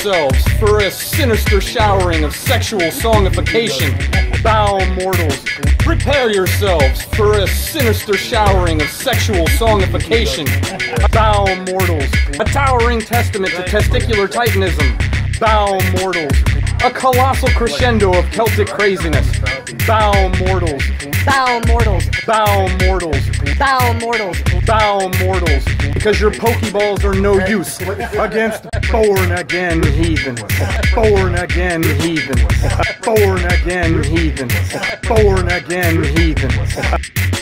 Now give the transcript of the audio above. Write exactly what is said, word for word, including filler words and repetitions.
yourselves for a sinister showering of sexual songification. Bow, mortals. Prepare yourselves for a sinister showering of sexual songification. Bow, mortals. A towering testament to testicular titanism. Bow, mortals. A colossal crescendo of Celtic craziness. Bow, mortals. Bow, mortals. Bow, mortals. Bow, mortals. Bow, mortals. Because your Pokeballs are no use against born again heathens. Born again heathens. Born again heathens. Born again heathens.